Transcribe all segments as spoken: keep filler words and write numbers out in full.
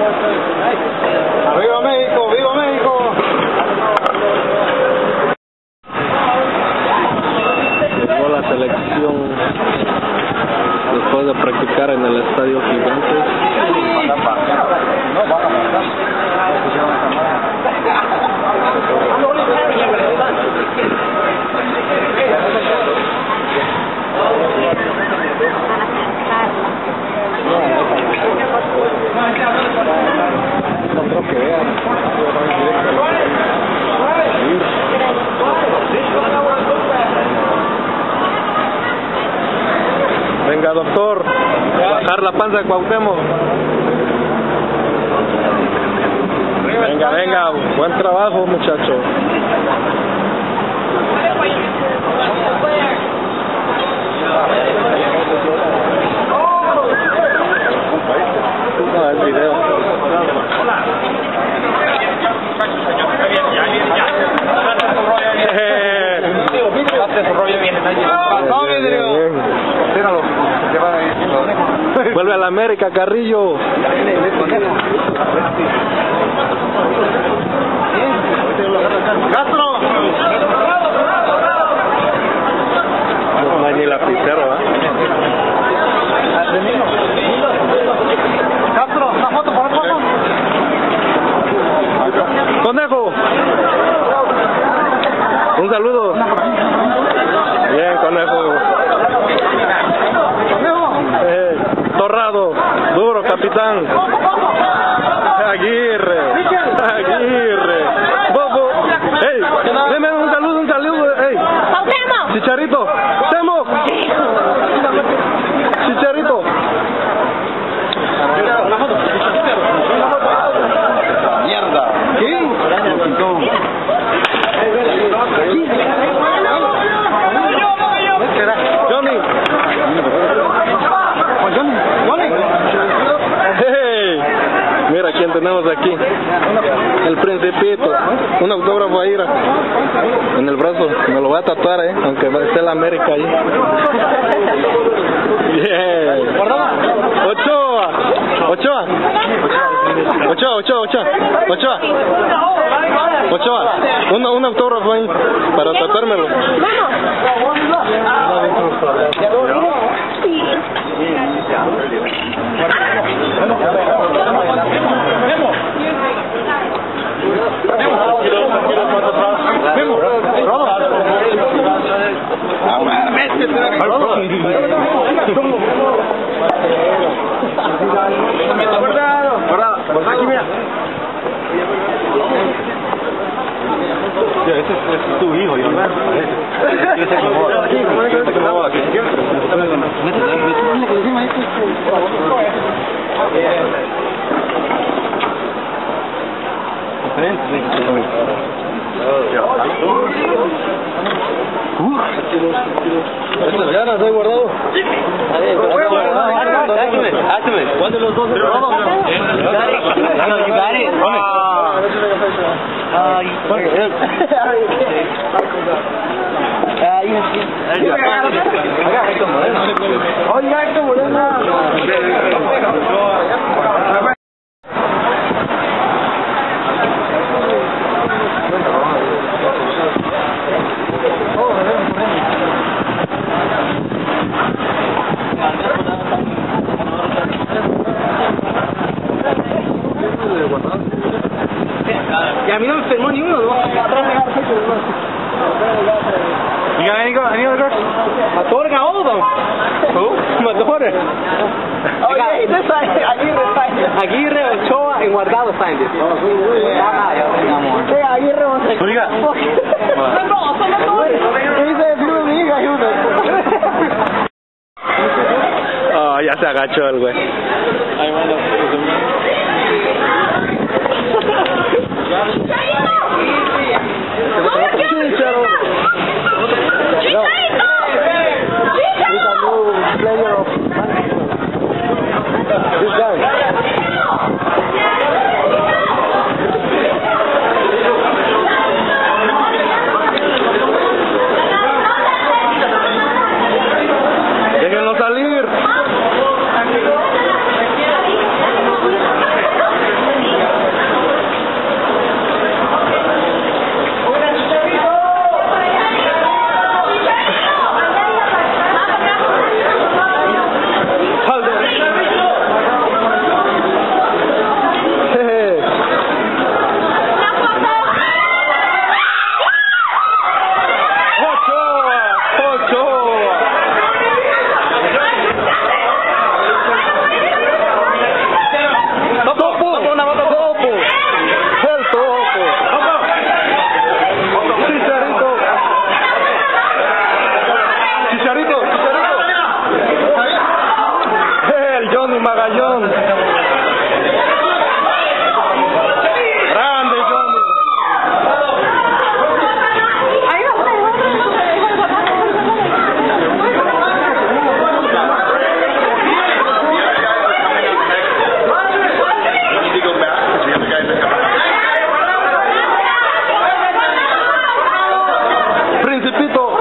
¡Arriba México! ¡Viva México! Llegó la selección después de practicar en el Estadio Gigantes. No creo que vean. Venga, doctor, bajar la panza de Cuauhtémoc. Venga, venga, buen trabajo, muchacho. No, el video. Vuelve a la América, Carrillo. ¡Castro! No hay ni lapicero, ¿eh? ¡Castro! ¡Una foto, por favor! ¡Conejo! Un saludo. Bien, Conejo. Eh, Torrado, duro, capitán. Aguirre, Aguirre. Bobo. Ey, deme un saludo, un saludo. Ey. Chicharito, Temo. Chicharito. Mierda. ¿Qué? Johnny. Hey, mira quién tenemos aquí. El Principito. Un autógrafo ahí en el brazo. Me lo voy a tatuar, eh, aunque esté la América ahí. Bien. Ochoa. Ochoa. Ochoa, Ochoa, Ochoa. Ochoa. Ochoa. Un, un autógrafo ahí para tatuármelo. Aquí mira. Ese es tu hijo, yo no. Ese se acomoda. Se acomoda aquí. Ya las he guardado. ¿Cuál de los dos es robo? You got it? Uh, you Y a mí no me enfermó ni uno, ¿no? You got any, any other girls? My daughter got all of them. Who? My daughter. Oh, yeah, he just signed it. Aguirre signed it. Aguirre, Ochoa, and Guardado signed it. Sí, Aguirre was like, What do you got? no, son los dos. He said, if you were me, I would have. Oh, ya se agachó el güey. Ay, bueno, Déjenlo salir. John. Grande, John. Principito.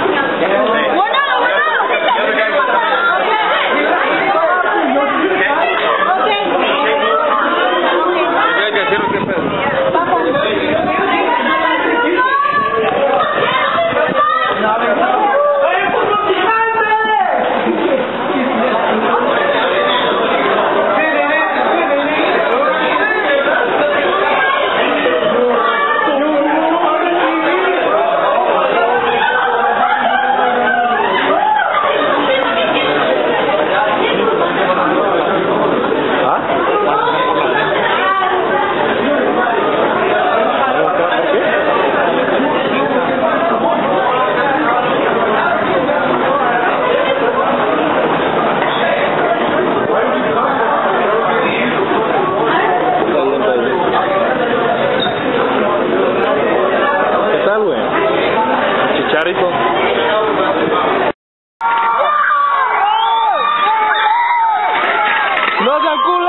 Chicharito. No sean culo.